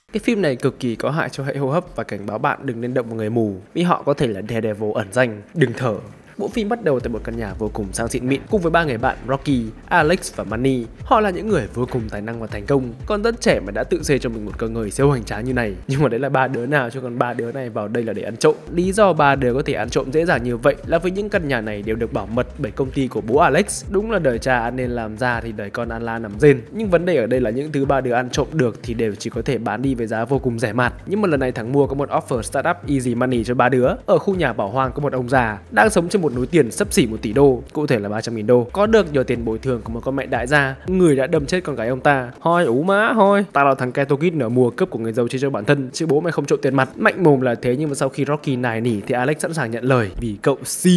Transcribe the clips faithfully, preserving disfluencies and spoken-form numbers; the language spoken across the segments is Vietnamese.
Cái phim này cực kỳ có hại cho hệ hô hấp và cảnh báo bạn đừng nên động vào người mù vì họ có thể là Daredevil ẩn danh. Đừng thở. Bộ phim bắt đầu tại một căn nhà vô cùng sang xịn mịn cùng với ba người bạn Rocky, Alex và Manny. Họ là những người vô cùng tài năng và thành công, còn rất trẻ mà đã tự xây cho mình một cơ ngơi siêu hoành tráng như này. Nhưng mà đấy là ba đứa nào, chứ còn ba đứa này vào đây là để ăn trộm. Lý do ba đứa có thể ăn trộm dễ dàng như vậy là vì những căn nhà này đều được bảo mật bởi công ty của bố Alex. Đúng là đời cha ăn nên làm ra thì đời con ăn la nằm rên. Nhưng vấn đề ở đây là những thứ ba đứa ăn trộm được thì đều chỉ có thể bán đi với giá vô cùng rẻ mạt. Nhưng mà lần này thằng mua có một offer startup easy money cho ba đứa. Ở khu nhà bảo hoang có một ông già đang sống trên một núi tiền xấp xỉ một tỷ đô, cụ thể là ba trăm nghìn đô, có được nhờ tiền bồi thường của một con mẹ đại gia, người đã đâm chết con gái ông ta. Hoi ú má hoi, ta là thằng Keto Kid nở mùa cướp của người giàu chia cho bản thân, chứ bố mày không trộm tiền mặt. Mạnh mồm là thế, nhưng mà sau khi Rocky nài nỉ thì Alex sẵn sàng nhận lời vì cậu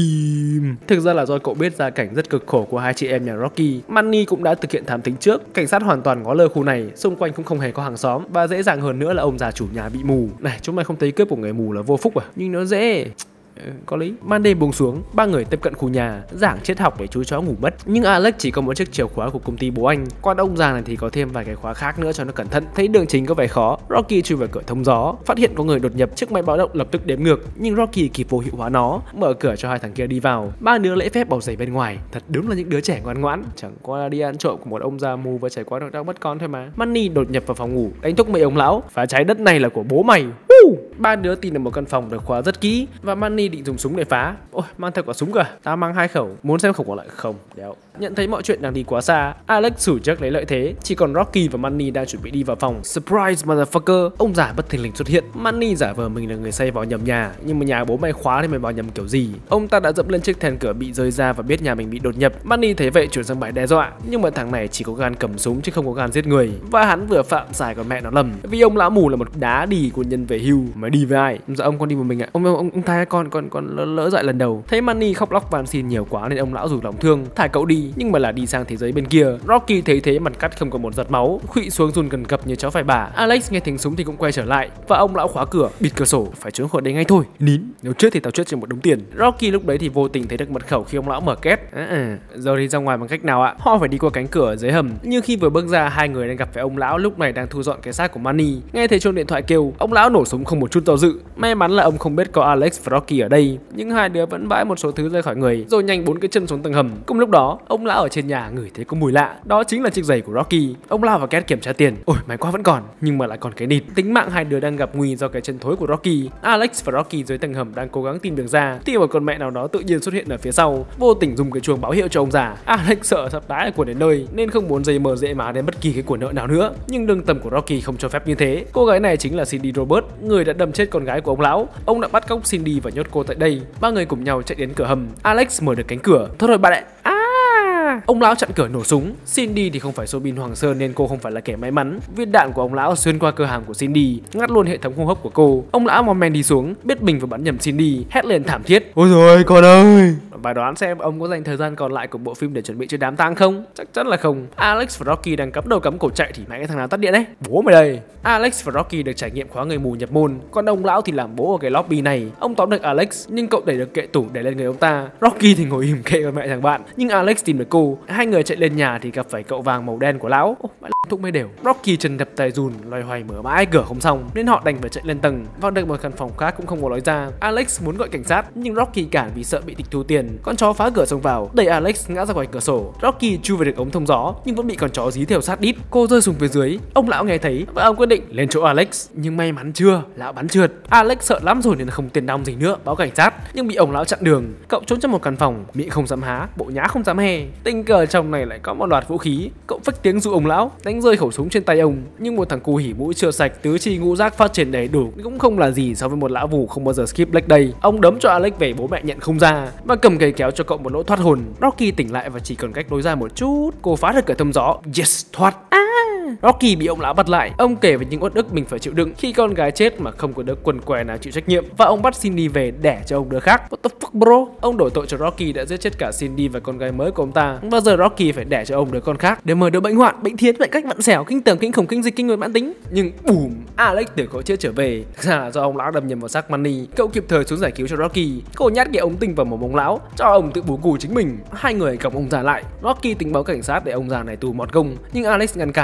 sim. Thực ra là do cậu biết gia cảnh rất cực khổ của hai chị em nhà Rocky. Manny cũng đã thực hiện thám thính trước, cảnh sát hoàn toàn ngó lơ khu này, xung quanh cũng không hề có hàng xóm, và dễ dàng hơn nữa là ông già chủ nhà bị mù. Này, chúng mày không thấy cướp của người mù là vô phúc à? Nhưng nó dễ. Có lý. Màn đêm buông xuống, ba người tiếp cận khu nhà, giảng triết học để chú chó ngủ mất. Nhưng Alex chỉ có một chiếc chìa khóa của công ty bố anh, còn ông già này thì có thêm vài cái khóa khác nữa cho nó cẩn thận. Thấy đường chính có vẻ khó, Rocky chui vào cửa thông gió, phát hiện có người đột nhập, chiếc máy báo động lập tức đếm ngược, nhưng Rocky kịp vô hiệu hóa nó, mở cửa cho hai thằng kia đi vào. Ba đứa lễ phép bầu giày bên ngoài, thật đúng là những đứa trẻ ngoan ngoãn, chẳng qua là đi ăn trộm của một ông già mù và trải qua được đau mất con thôi mà. Manny đột nhập vào phòng ngủ, đánh thúc mấy ông lão, phá trái đất này là của bố mày. Ba đứa tìm được một căn phòng được khóa rất kỹ và Manny định dùng súng để phá. Ôi, mang theo quả súng cả. Tao mang hai khẩu, muốn xem khẩu còn lại không? Đéo. Nhận thấy mọi chuyện đang đi quá xa, Alex xử chắc lấy lợi thế, chỉ còn Rocky và Manny đang chuẩn bị đi vào phòng. Surprise motherfucker, ông già bất thình lình xuất hiện. Manny giả vờ mình là người say vào nhầm nhà, nhưng mà nhà bố mày khóa thì mày vào nhầm kiểu gì? Ông ta đã dẫm lên chiếc then cửa bị rơi ra và biết nhà mình bị đột nhập. Manny thấy vậy chuyển sang bài đe dọa, nhưng mà thằng này chỉ có gan cầm súng chứ không có gan giết người, và hắn vừa phạm sai con mẹ nó lầm, vì ông lão mù là một đá đì của nhân về hưu. Mày đi với ai? Dạ ông con đi một mình ạ. Ông ông ông, ông tha con con con lỡ, lỡ dại lần đầu. Thấy Manny khóc lóc van xin nhiều quá nên ông lão rủ lòng thương thả cậu đi, nhưng mà là đi sang thế giới bên kia. Rocky thấy thế mặt cắt không có một giọt máu, khuỵu xuống run cần cập như chó phải bả. Alex nghe tiếng súng thì cũng quay trở lại và ông lão khóa cửa, bịt cửa sổ, phải trốn khỏi đây ngay thôi. Nín, nếu chết thì tao chết trên một đống tiền. Rocky lúc đấy thì vô tình thấy được mật khẩu khi ông lão mở két. À, à, giờ đi ra ngoài bằng cách nào ạ? Họ phải đi qua cánh cửa ở dưới hầm. Nhưng khi vừa bước ra, hai người đang gặp phải ông lão lúc này đang thu dọn cái xác của Manny. Nghe thấy chuông điện thoại kêu, ông lão nổ súng không một chút do dự. May mắn là ông không biết có Alex và Rocky ở đây, nhưng hai đứa vẫn vãi một số thứ rơi khỏi người, rồi nhanh bốn cái chân xuống tầng hầm. Cùng lúc đó, ông lão ở trên nhà ngửi thấy có mùi lạ, đó chính là chiếc giày của Rocky. Ông lao vào két kiểm tra tiền. Ôi, may quá vẫn còn, nhưng mà lại còn cái nịt. Tính mạng hai đứa đang gặp nguy do cái chân thối của Rocky. Alex và Rocky dưới tầng hầm đang cố gắng tìm đường ra, thì một con mẹ nào đó tự nhiên xuất hiện ở phía sau, vô tình dùng cái chuông báo hiệu cho ông già. Alex sợ sắp đái của đến nơi nên không muốn dây mờ dễ má đến bất kỳ cái của nợ nào nữa, nhưng đường tầm của Rocky không cho phép như thế. Cô gái này chính là Cindy Robert, người đã đâm chết con gái của ông lão. Ông đã bắt cóc Cindy và nhốt cô tại đây. Ba người cùng nhau chạy đến cửa hầm. Alex mở được cánh cửa. Thôi rồi bạn ạ. À! Ông lão chặn cửa nổ súng. Cindy thì không phải Sobin Hoàng Sơn nên cô không phải là kẻ may mắn. Viên đạn của ông lão xuyên qua cơ hàm của Cindy, ngắt luôn hệ thống hô hấp của cô. Ông lão mò men đi xuống, biết mình vừa bắn nhầm Cindy, hét lên thảm thiết. Ôi rồi con ơi! Và đoán xem ông có dành thời gian còn lại của bộ phim để chuẩn bị cho đám tang không? Chắc chắn là không. Alex và Rocky đang cắm đầu cắm cổ chạy thì mẹ cái thằng nào tắt điện đấy? Bố mày đây. Alex và Rocky được trải nghiệm khóa người mù nhập môn, còn ông lão thì làm bố ở cái lobby này. Ông tóm được Alex nhưng cậu đẩy được kệ tủ để lên người ông ta. Rocky thì ngồi im kệ với mẹ thằng bạn, nhưng Alex tìm được cô. Hai người chạy lên nhà thì gặp phải cậu vàng màu đen của lão. Ô, mẹ thúc mới đều. Rocky chân đập tay run, loay hoay mở mãi cửa không xong nên họ đành phải chạy lên tầng. Vào được một căn phòng khác cũng không có lối ra. Alex muốn gọi cảnh sát nhưng Rocky cản vì sợ bị tịch thu tiền. Con chó phá cửa xông vào, đẩy Alex ngã ra ngoài cửa sổ. Rocky chui về được ống thông gió nhưng vẫn bị con chó dí theo sát đít. Cô rơi xuống phía dưới. Ông lão nghe thấy và ông quyết định lên chỗ Alex, nhưng may mắn chưa, lão bắn trượt. Alex sợ lắm rồi nên không tiền đong gì nữa, báo cảnh sát nhưng bị ông lão chặn đường. Cậu trốn trong một căn phòng, miệng không dám há, bộ nhá không dám he. Tình cờ trong này lại có một loạt vũ khí. Cậu phách tiếng dụ ông lão, đánh rơi khẩu súng trên tay ông. Nhưng một thằng cu hỉ mũi chưa sạch, tứ chi ngũ giác phát triển đầy đủ cũng không là gì so với một lão vù không bao giờ skip leg day. Ông đấm cho Alex về bố mẹ nhận không ra và cầm cây kéo cho cậu một lỗ thoát hồn. Rocky tỉnh lại và chỉ còn cách lối ra một chút. Cô phá được cửa thông gió. Yes, thoát. À! Rocky bị ông lão bắt lại. Ông kể về những uất ức mình phải chịu đựng khi con gái chết mà không có đứa quần què nào chịu trách nhiệm, và ông bắt Cindy về đẻ cho ông đứa khác. What the fuck bro? Ông đổ tội cho Rocky đã giết chết cả Cindy và con gái mới của ông ta. Và giờ Rocky phải đẻ cho ông đứa con khác để mở đứa bệnh hoạn, bệnh thiến, bệnh cách vặn xẻo, kinh tởm, kinh khủng, kinh dịch, kinh người mãn tính. Nhưng bùm, Alex từ cõi chết trở về. Thực ra là do ông lão đâm nhầm vào xác Manny. Cậu kịp thời xuống giải cứu cho Rocky. Cô nhát cái ống tinh vào mồm ông lão cho ông tự bú cù chính mình. Hai người còng ông già lại. Rocky tính báo cảnh sát để ông già này tù mọt gông, nhưng Alex ngăn cản vì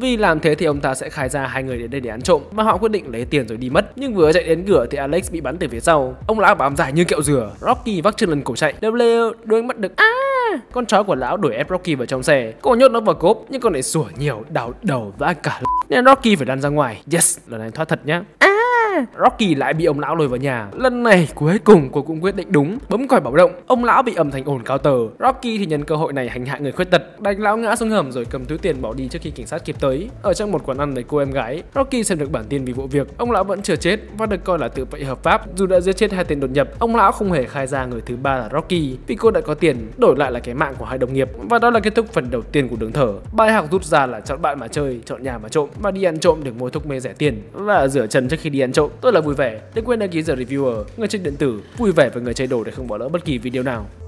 Vì làm thế thì ông ta sẽ khai ra hai người đến đây để ăn trộm và họ quyết định lấy tiền rồi đi mất. Nhưng vừa chạy đến cửa thì Alex bị bắn từ phía sau. Ông lão bám dài như kẹo dừa. Rocky vác chân lên cổ chạy. Leo leo đuôi bắt được. À! Con chó của lão đuổi ép Rocky vào trong xe. Cô nhốt nó vào cốp nhưng con này sủa nhiều, đào đầu và cả nên Rocky phải lăn ra ngoài. Yes, lần này thoát thật nhá. À! Rocky lại bị ông lão lôi vào nhà. Lần này cuối cùng cô cũng quyết định đúng, bấm còi báo động. Ông lão bị âm thanh ồn cao tờ. Rocky thì nhân cơ hội này hành hạ người khuyết tật, đánh lão ngã xuống hầm rồi cầm túi tiền bỏ đi trước khi cảnh sát kịp tới. Ở trong một quán ăn với cô em gái, Rocky xem được bản tin vì vụ việc. Ông lão vẫn chưa chết và được coi là tự vệ hợp pháp. Dù đã giết chết hai tên đột nhập, ông lão không hề khai ra người thứ ba là Rocky vì cô đã có tiền đổi lại là cái mạng của hai đồng nghiệp. Và đó là kết thúc phần đầu tiên của Đường Thở. Bài học rút ra là chọn bạn mà chơi, chọn nhà mà trộm, và đi ăn trộm đừng mua thuốc mê rẻ tiền và rửa chân trước khi đi ăn trộm. Tôi là Vui Vẻ, đừng quên đăng ký giờ reviewer, người chơi điện tử Vui Vẻ và người chơi đồ để không bỏ lỡ bất kỳ video nào.